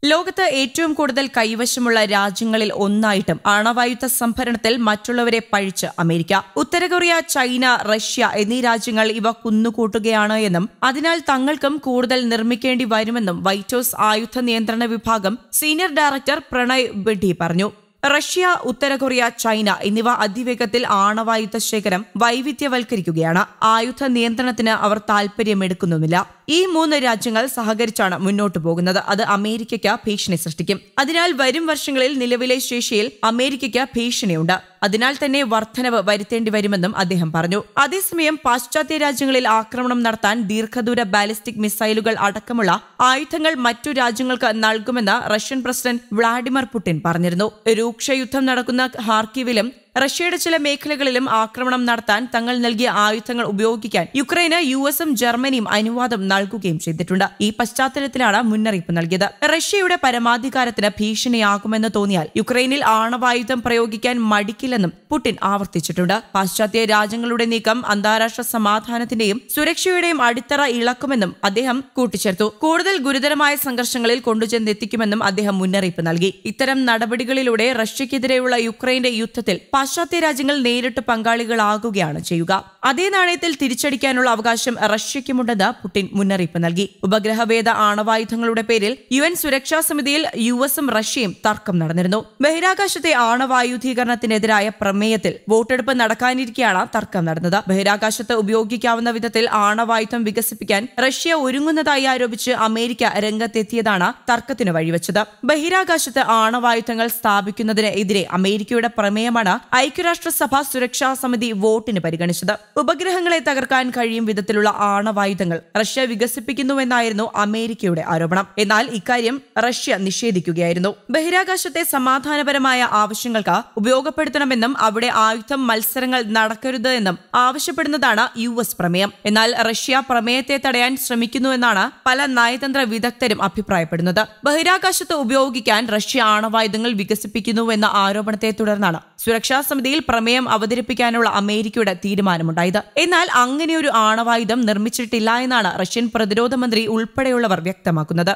ലോകത്ത് ഏറ്റവും കൂടുതൽ കൈവശമുള്ള രാജ്യങ്ങളിൽ ഒന്നായിട്ടും ആണവായുധ സംഭരണത്തിൽ മറ്റുള്ളവരെ പഴിച്ച് അമേരിക്ക. ഉത്തര കൊറിയ, ചൈന, റഷ്യ എന്നീ രാജ്യങ്ങൾ ഇവ കുന്നുകൂട്ടുകയാണ് എന്നും അതിനാൽ തങ്ങൾക്കും കൂടുതൽ നിർമ്മിക്കേണ്ടി വരുമെന്നും വൈറ്റ് ഹൌസ് ആയുധ നിയന്ത്രണ വിഭാഗം സീനിയർ ഡയറക്ടർ പ്രണയ് ബെഡ്ഡി പറഞ്ഞു. റഷ്യ, ഉത്തര കൊറിയ, ചൈന എന്നിവ അതിവേഗത്തിൽ ആണവായുധ ശേഖരം വൈവിധ്യവൽക്കരിക്കുകയാണ്. ആയുധ നിയന്ത്രണത്തിന് അവർ താൽപര്യമെടുക്കുന്നുമില്ല. ഈ 3 രാജ്യങ്ങൾ സഹകരിച്ചാണ് മുന്നോട്ടു പോകുന്നത്. അത് അമേരിക്കയ്ക്ക് ഭീഷണി സൃഷ്ടിക്കും. അതിനാൽ വരും വർഷങ്ങളിൽ നിലവിലെ ശേഷിയിൽ അമേരിക്കയ്ക്ക് ഭീഷണിയുണ്ട്. അതിനാൽ തന്നെ വർധനവ് വരുത്തേണ്ടി വരുമെന്നും അദ്ദേഹം പറഞ്ഞു. അതേസമയം പാശ്ചാത്യ രാജ്യങ്ങളിൽ ആക്രമണം നടത്താൻ ദീർഘദൂര ബാലിസ്റ്റിക് മിസൈലുകൾ അടക്കമുള്ള ആയുധങ്ങൾ മറ്റു രാജ്യങ്ങൾക്ക് നൽകുമെന്ന് റഷ്യൻ പ്രസിഡന്റ് വ്ളാഡിമിർ പുടിൻ പറഞ്ഞിരുന്നു. രൂക്ഷയുദ്ധം നടക്കുന്ന ഖാർക്കിവിലും റഷ്യയുടെ ചില മേഖലകളിലും ആക്രമണം നടത്താൻ തങ്ങൾ നൽകിയ ആയുധങ്ങൾ ഉപയോഗിക്കാൻ യുക്രൈന് യുഎസും ജർമ്മനിയും അനുവാദം നൽകുകയും ചെയ്തിട്ടുണ്ട്. ഈ പശ്ചാത്തലത്തിലാണ് മുന്നറിയിപ്പ് നൽകിയത്. റഷ്യയുടെ പരമാധികാരത്തിന് ഭീഷണിയാകുമെന്ന് തോന്നിയാൽ യുക്രൈനിൽ ആണവായുധം പ്രയോഗിക്കാൻ മടിക്കില്ലെന്നും പുടിൻ ആവർത്തിച്ചിട്ടുണ്ട്. പാശ്ചാത്യ രാജ്യങ്ങളുടെ നീക്കം അന്താരാഷ്ട്ര സമാധാനത്തിന്റെയും സുരക്ഷയുടെയും അടിത്തറ ഇളക്കുമെന്നും അദ്ദേഹം കൂട്ടിച്ചേർത്തു. കൂടുതൽ ഗുരുതരമായ സംഘർഷങ്ങളിൽ കൊണ്ടുചെന്നെത്തിക്കുമെന്നും അദ്ദേഹം മുന്നറിയിപ്പ് നൽകി. ഇത്തരം നടപടികളിലൂടെ റഷ്യക്കെതിരെയുള്ള യുക്രൈന്റെ യുദ്ധത്തിൽ പാശ്ചാത്യ രാജ്യങ്ങൾ നേരിട്ട് പങ്കാളികളാകുകയാണ് ചെയ്യുക. അതേ നാണയത്തിൽ തിരിച്ചടിക്കാനുള്ള അവകാശം റഷ്യയ്ക്കുമുണ്ടെന്ന് പുടിൻ മുന്നറിയിപ്പ് നൽകി. ഉപഗ്രഹവേദ ആണവായുധങ്ങളുടെ പേരിൽ UN സുരക്ഷാ സമിതിയിൽ യുഎസും റഷ്യയും തർക്കം നടന്നിരുന്നു. ബഹിരാകാശത്തെ ആണവായുധീകരണത്തിനെതിരായ പ്രമേയത്തിൽ വോട്ടെടുപ്പ് നടക്കാനിരിക്കെയാണ് തർക്കം നടന്നത്. ബഹിരാകാശത്ത് ഉപയോഗിക്കാവുന്ന വിധത്തിൽ ആണവായുധം വികസിപ്പിക്കാൻ റഷ്യ ഒരുങ്ങുന്നതായി ആരോപിച്ച് അമേരിക്ക രംഗത്തെത്തിയതാണ് തർക്കത്തിന് വഴിവെച്ചത്. ബഹിരാകാശത്ത് ആണവായുധങ്ങൾ സ്ഥാപിക്കുന്നതിന് എതിരെ അമേരിക്കയുടെ പ്രമേയമാണ് ഐക്യരാഷ്ട്രസഭ സുരക്ഷാ സമിതി വോട്ടിന് പരിഗണിച്ചത്. ഉപഗ്രഹങ്ങളെ തകർക്കാൻ കഴിയും വിധത്തിലുള്ള ആണവായുധങ്ങൾ റഷ്യ വികസിപ്പിക്കുന്നുവെന്നായിരുന്നു അമേരിക്കയുടെ ആരോപണം. എന്നാൽ ഇക്കാര്യം റഷ്യ നിഷേധിക്കുകയായിരുന്നു. ബഹിരാകാശത്തെ സമാധാനപരമായ ആവശ്യങ്ങൾക്ക് ഉപയോഗപ്പെടുത്തണമെന്നും അവിടെ ആയുധ മത്സരങ്ങൾ നടക്കരുത് എന്നും ആവശ്യപ്പെടുന്നതാണ് US പ്രമേയം. എന്നാൽ റഷ്യ പ്രമേയത്തെ തടയാൻ ശ്രമിക്കുന്നുവെന്നാണ് പല നയതന്ത്ര വിദഗ്ധരും അഭിപ്രായപ്പെടുന്നത്. ബഹിരാകാശത്ത് ഉപയോഗിക്കാൻ റഷ്യ ആണവായുധങ്ങൾ വികസിപ്പിക്കുന്നുവെന്ന ആരോപണത്തെ തുടർന്നാണ് സുരക്ഷാ സമിതിയിൽ പ്രമേയം അവതരിപ്പിക്കാനുള്ള അമേരിക്കയുടെ തീരുമാനമുണ്ടായത്. എന്നാൽ അങ്ങനെയൊരു ആണവായുധം നിർമ്മിച്ചിട്ടില്ല എന്നാണ് റഷ്യൻ പ്രതിരോധ മന്ത്രി ഉൾപ്പെടെയുള്ളവർ വ്യക്തമാക്കുന്നത്.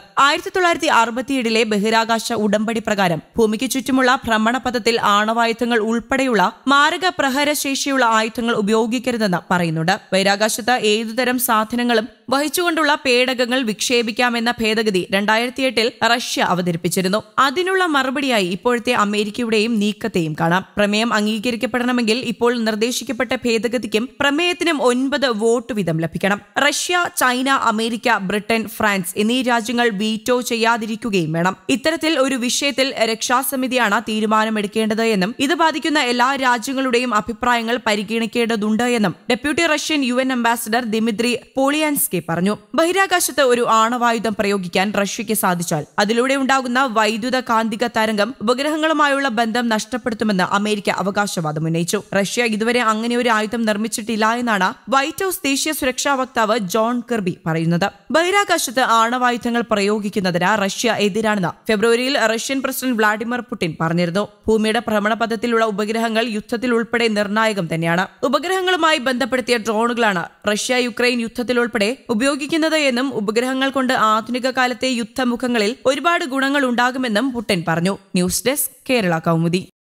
1967 ബഹിരാകാശ ഉടമ്പടി പ്രകാരം ഭൂമിക്ക് ചുറ്റുമുള്ള ഭ്രമണപഥത്തിൽ ആണവായുധങ്ങൾ ഉൾപ്പെടെയുള്ള മാരക പ്രഹരശേഷിയുള്ള ആയുധങ്ങൾ ഉപയോഗിക്കരുതെന്ന് പറയുന്നുണ്ട്. ബഹിരാകാശത്ത് ഏതുതരം സാധനങ്ങളും വഹിച്ചുകൊണ്ടുള്ള പേടകങ്ങൾ വിക്ഷേപിക്കാമെന്ന ഭേദഗതി 2008 റഷ്യ അവതരിപ്പിച്ചിരുന്നു. അതിനുള്ള മറുപടിയായി ഇപ്പോഴത്തെ അമേരിക്കയുടെയും നീക്കത്തെയും കാണാം. പ്രമേയം അംഗീകരിക്കപ്പെടണമെങ്കിൽ ഇപ്പോൾ നിർദ്ദേശിക്കപ്പെട്ട ഭേദഗതിക്കും പ്രമേയത്തിനും 9 വോട്ട് വീതം ലഭിക്കണം. Russia, China, America, Britain, France എന്നീ രാജ്യങ്ങൾ വീറ്റോ ചെയ്യാതിരിക്കുകയും വേണം. ഇത്തരത്തിൽ ഒരു വിഷയത്തിൽ രക്ഷാസമിതിയാണ് തീരുമാനമെടുക്കേണ്ടത് എന്നും ഇത് ബാധിക്കുന്ന എല്ലാ രാജ്യങ്ങളുടെയും അഭിപ്രായങ്ങൾ പരിഗണിക്കേണ്ടതുണ്ട് എന്നും deputy Russian UN ambassador Dmitry Polyanskiy പറഞ്ഞു. ബഹിരാകാശത്ത് ഒരു ആണവായുധം പ്രയോഗിക്കാൻ റഷ്യയ്ക്ക് സാധിച്ചാൽ അതിലൂടെ ഉണ്ടാകുന്ന വൈദ്യുത കാന്തിക തരംഗം ഉപഗ്രഹങ്ങളുമായുള്ള ബന്ധം നഷ്ടപ്പെടുത്തുമെന്ന് അമേരിക്ക അവകാശവാദം ഉന്നയിച്ചു. റഷ്യ ഇതുവരെ അങ്ങനെ ഒരു ആയുധം നിർമ്മിച്ചിട്ടില്ല എന്നാണ് വൈറ്റ് ഹൌസ് ദേശീയ സുരക്ഷാ വക്താവ് ജോൺ കിർബി പറയുന്നത്. ബഹിരാകാശത്ത് ആണവായുധങ്ങൾ പ്രയോഗിക്കുന്നതിന് റഷ്യ എതിരാണെന്ന് ഫെബ്രുവരിയിൽ റഷ്യൻ പ്രസിഡന്റ് വ്ളാഡിമിർ പുടിൻ പറഞ്ഞിരുന്നു. ഭൂമിയുടെ ഭ്രമണപഥത്തിലുള്ള ഉപഗ്രഹങ്ങൾ യുദ്ധത്തിൽ ഉൾപ്പെടെ നിർണായകം തന്നെയാണ്. ഉപഗ്രഹങ്ങളുമായി ബന്ധപ്പെടുത്തിയ ഡ്രോണുകളാണ് റഷ്യ യുക്രൈൻ യുദ്ധത്തിൽ ഉൾപ്പെടെ ഉപയോഗിക്കുന്നത് എന്നും ഉപഗ്രഹങ്ങൾ കൊണ്ട് ആധുനിക കാലത്തെ യുദ്ധമുഖങ്ങളിൽ ഒരുപാട് ഗുണങ്ങൾ ഉണ്ടാകുമെന്നും പുടിൻ പറഞ്ഞു. News desk, Kerala Kaumudi.